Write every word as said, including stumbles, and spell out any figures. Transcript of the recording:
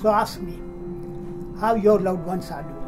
So ask me how your loved ones are doing.